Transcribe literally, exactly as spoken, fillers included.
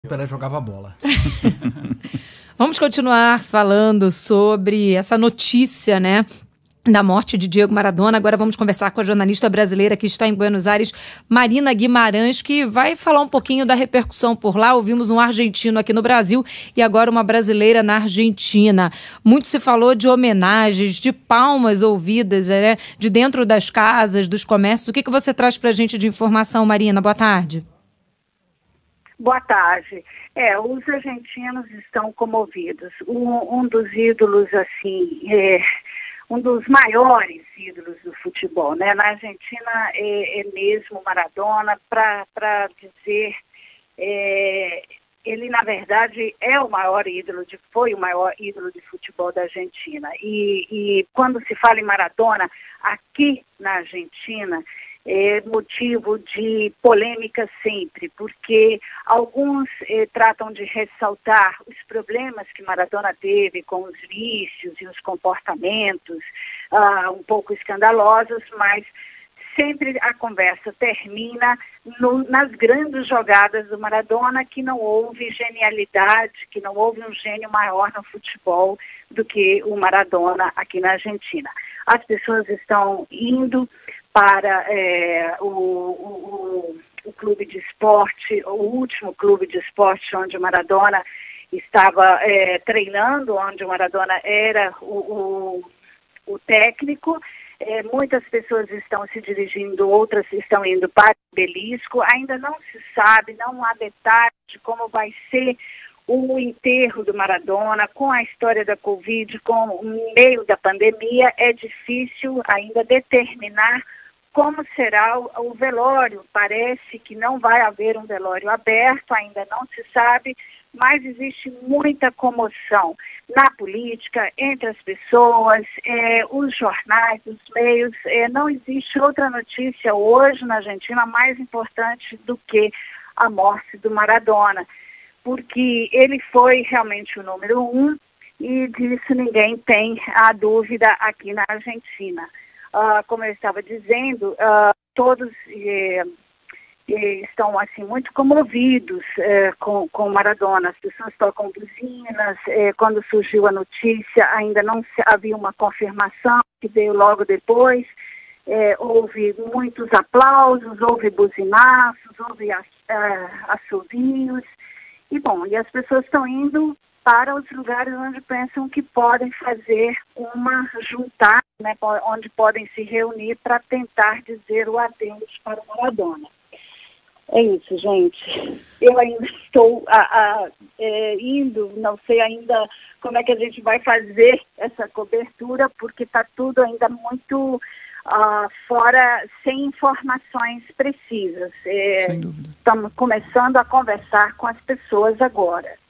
Pelé jogava bola. Vamos continuar falando sobre essa notícia, né, da morte de Diego Maradona. Agora vamos conversar com a jornalista brasileira que está em Buenos Aires, Marina Guimarães, que vai falar um pouquinho da repercussão por lá. Ouvimos um argentino aqui no Brasil e agora uma brasileira na Argentina. Muito se falou de homenagens, de palmas ouvidas, né, de dentro das casas, dos comércios. O que, que você traz para a gente de informação, Marina? Boa tarde. Boa tarde. É, os argentinos estão comovidos. Um, um dos ídolos, assim, é, um dos maiores ídolos do futebol, né? Na Argentina é, é mesmo Maradona, para dizer, é, ele na verdade é o maior ídolo, de, foi o maior ídolo de futebol da Argentina. E, e quando se fala em Maradona, aqui na Argentina, é motivo de polêmica sempre, porque alguns eh, tratam de ressaltar os problemas que Maradona teve com os vícios e os comportamentos ah, um pouco escandalosos, mas sempre a conversa termina no, nas grandes jogadas do Maradona, que não houve genialidade, que não houve um gênio maior no futebol do que o Maradona aqui na Argentina. As pessoas estão indo para é, o, o, o clube de esporte, o último clube de esporte onde o Maradona estava é, treinando, onde o Maradona era o, o, o técnico. É, muitas pessoas estão se dirigindo, outras estão indo para o Obelisco. Ainda não se sabe, não há detalhes de como vai ser o enterro do Maradona. Com a história da Covid, com o meio da pandemia, é difícil ainda determinar como será o, o velório. Parece que não vai haver um velório aberto, ainda não se sabe, mas existe muita comoção na política, entre as pessoas, é, os jornais, os meios. É, não existe outra notícia hoje na Argentina mais importante do que a morte do Maradona, porque ele foi realmente o número um e disso ninguém tem a dúvida aqui na Argentina. Uh, como eu estava dizendo, uh, todos eh, eh, estão assim muito comovidos eh, com, com Maradona. As pessoas tocam buzinas. Eh, quando surgiu a notícia, ainda não se, havia uma confirmação, que veio logo depois. Eh, houve muitos aplausos, houve buzinaços, houve as, uh, assovios. E bom, e as pessoas estão indo para os lugares onde pensam que podem fazer uma juntada, né, onde podem se reunir para tentar dizer o adeus para o Maradona. É isso, gente. Eu ainda estou a, a, é, indo, não sei ainda como é que a gente vai fazer essa cobertura, porque está tudo ainda muito uh, fora, sem informações precisas. É, Sem dúvida. Estamos começando a conversar com as pessoas agora.